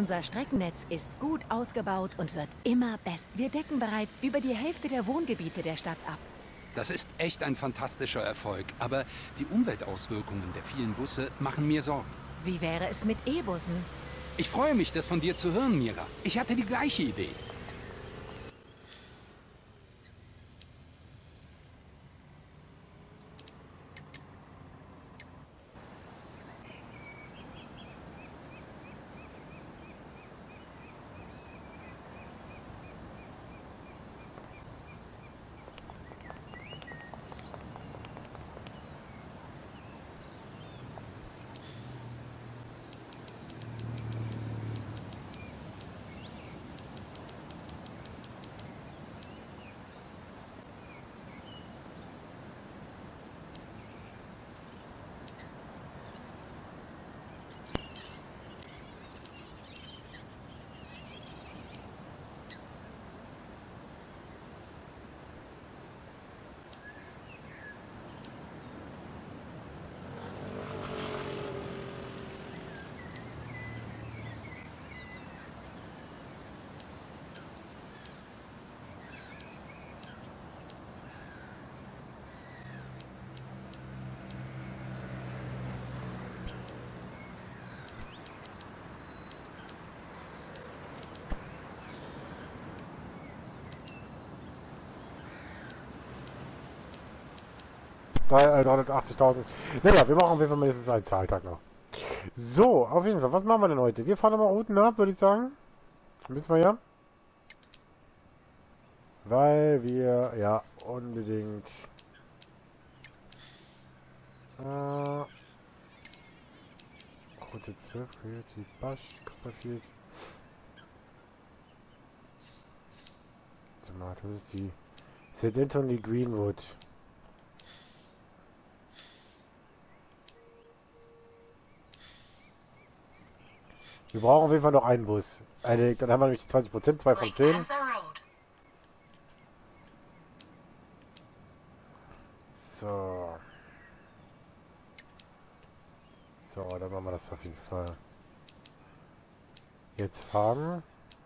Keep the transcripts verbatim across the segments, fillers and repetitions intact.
Unser Streckennetz ist gut ausgebaut und wird immer besser. Wir decken bereits über die Hälfte der Wohngebiete der Stadt ab. Das ist echt ein fantastischer Erfolg, aber die Umweltauswirkungen der vielen Busse machen mir Sorgen. Wie wäre es mit E-Bussen? Ich freue mich, das von dir zu hören, Mira. Ich hatte die gleiche Idee. dreihundertachtzigtausend. Naja, wir machen auf jeden Fall mindestens einen Zahltag noch. So, auf jeden Fall. Was machen wir denn heute? Wir fahren nochmal Routen ab, würde ich sagen. Müssen wir ja. Weil wir ja unbedingt... Äh, Route zwölf, Coyote, Bush, Copperfield. Warte mal, das ist die Saint Anthony Greenwood. Wir brauchen auf jeden Fall noch einen Bus. Eine, dann haben wir nämlich zwanzig Prozent, zwei von zehn. So. So, dann machen wir das auf jeden Fall. Jetzt fahren.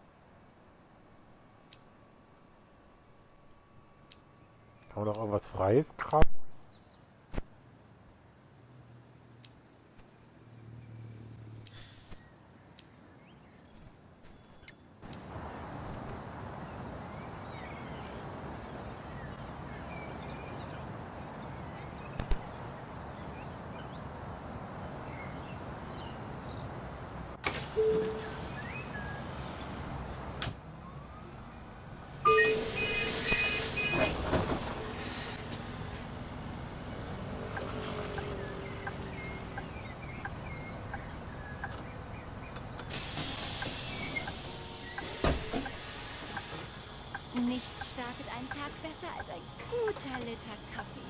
Haben wir noch irgendwas Freies gerade? Nichts startet einen Tag besser als ein guter Liter Kaffee.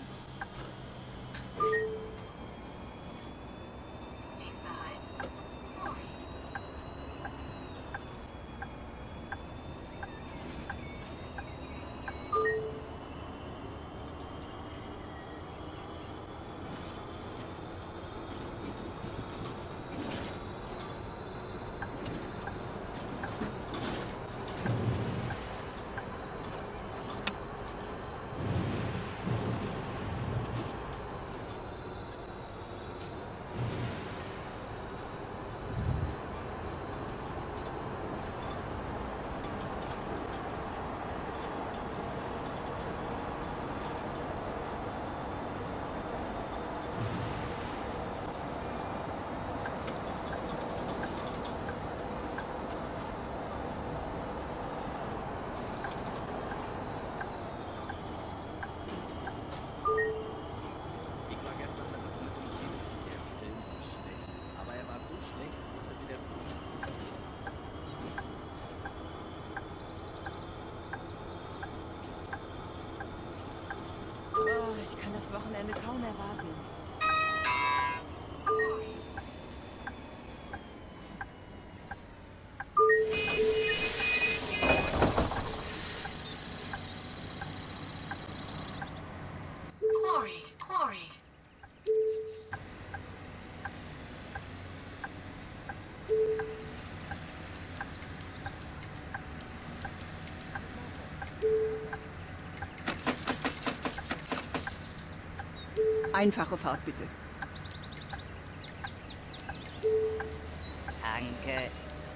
Ich kann das Wochenende kaum erwarten. Quarry, Quarry. Einfache Fahrt, bitte. Danke.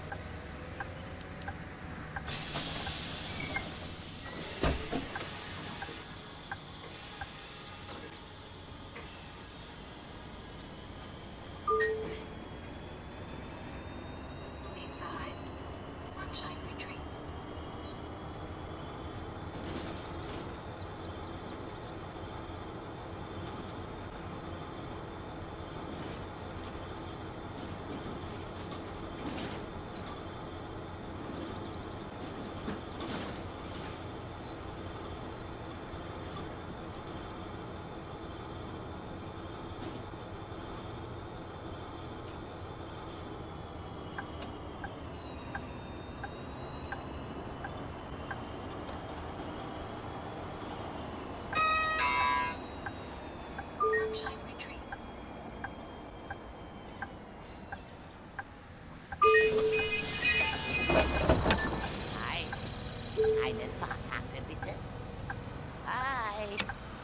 Hi. Eine Fahrkarte, bitte. Hi.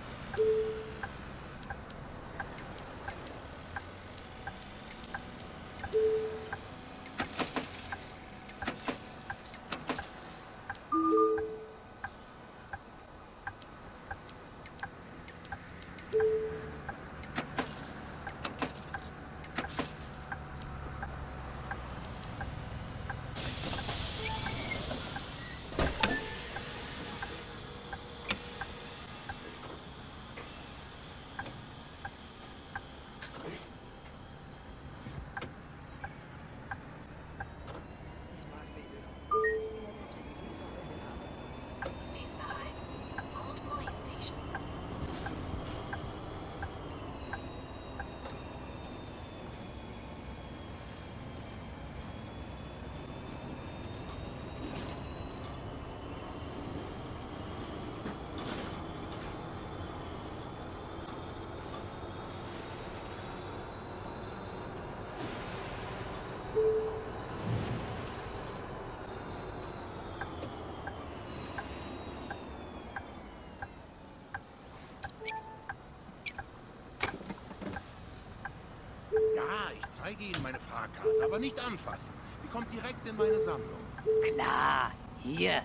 Ja, ich zeige Ihnen meine Fahrkarte, aber nicht anfassen. Die kommt direkt in meine Sammlung. Klar, hier.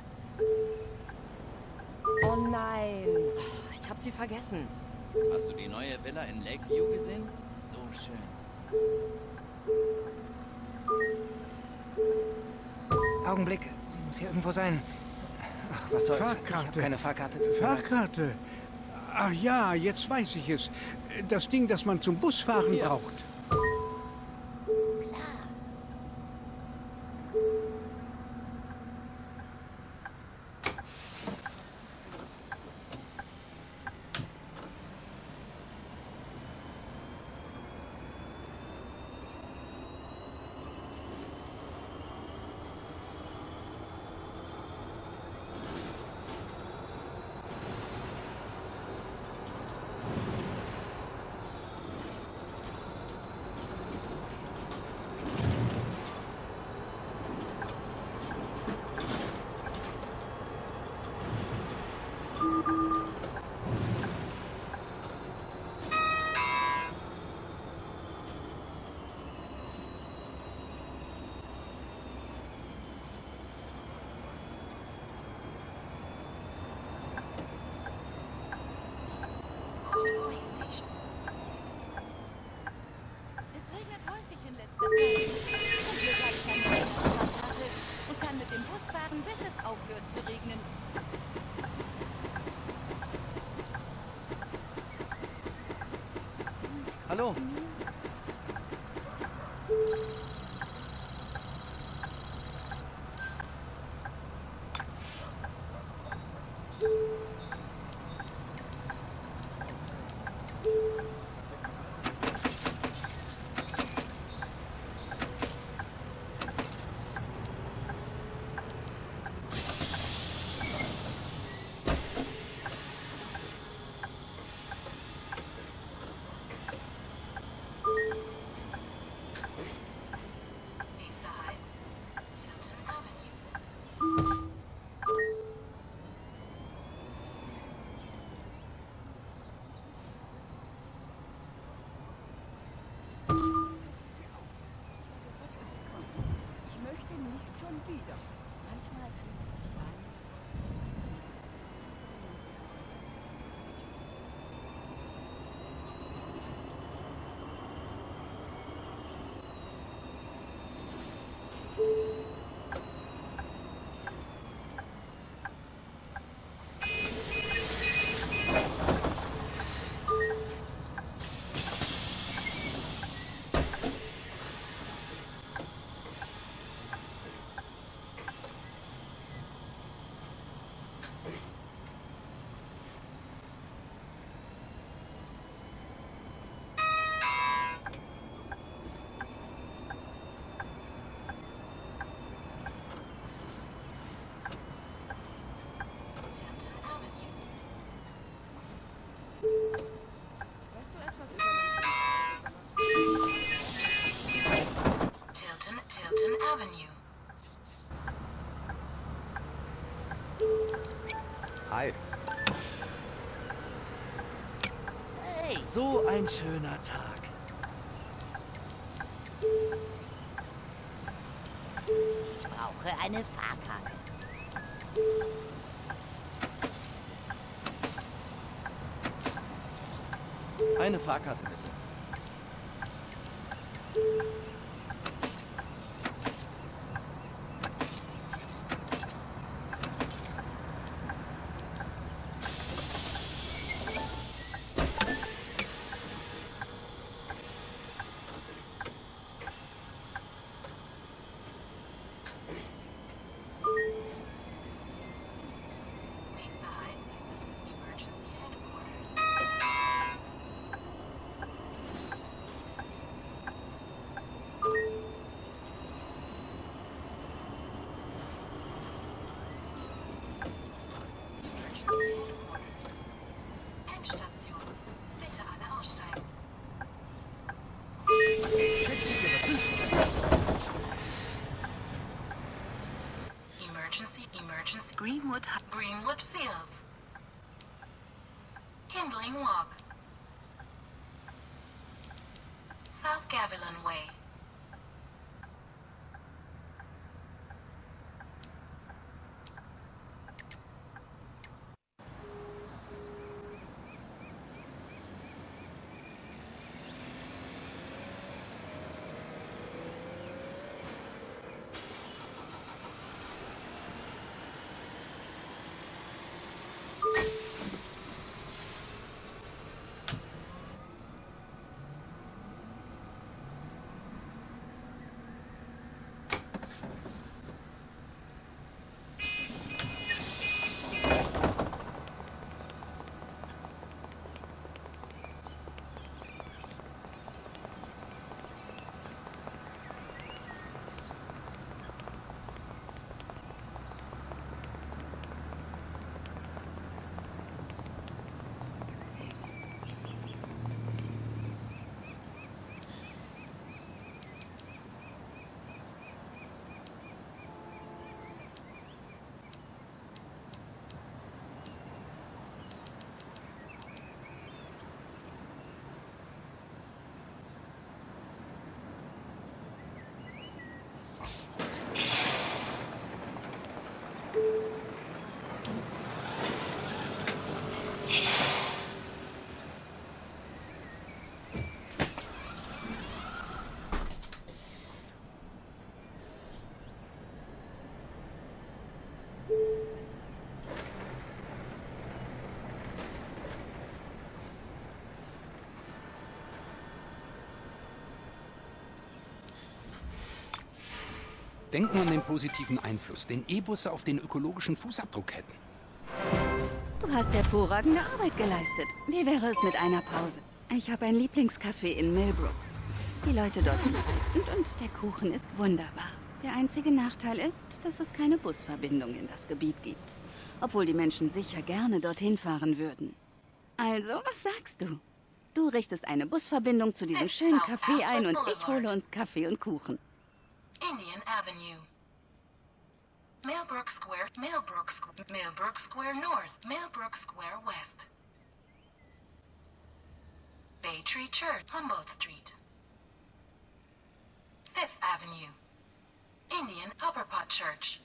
Oh nein, ich hab sie vergessen. Hast du die neue Villa in Lakeview gesehen? So schön. Augenblick, sie muss hier irgendwo sein. Ach, was soll's. Fahrkarte. Ich habe keine Fahrkarte. Fahrkarte. Ach ja, jetzt weiß ich es. Das Ding, das man zum Busfahren Hier. braucht. Es regnet häufig in letzter Zeit. Und hier habe ich eine Regenfahrkarte und kann mit dem Bus fahren, bis es aufhört zu regnen. Hallo. So ein schöner Tag. Ich brauche eine Fahrkarte. Eine Fahrkarte bitte. Emergency, emergency, Greenwood, Greenwood Fields. Kindling Walk. South Gavilan Way. Denken an den positiven Einfluss, den E-Busse auf den ökologischen Fußabdruck hätten. Du hast hervorragende Arbeit geleistet. Wie wäre es mit einer Pause? Ich habe ein Lieblingscafé in Millbrook. Die Leute dort sind reizend und der Kuchen ist wunderbar. Der einzige Nachteil ist, dass es keine Busverbindung in das Gebiet gibt. Obwohl die Menschen sicher gerne dorthin fahren würden. Also, was sagst du? Du richtest eine Busverbindung zu diesem schönen Café ein und ich hole uns Kaffee und Kuchen. Indian Avenue. Millbrook Square, Millbrook Square, Millbrook Square North, Millbrook Square West. Bay Tree Church, Humboldt Street. Fifth Avenue. Indian Upper Pot Church.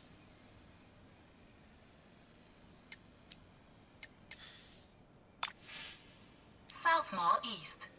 South Mall East.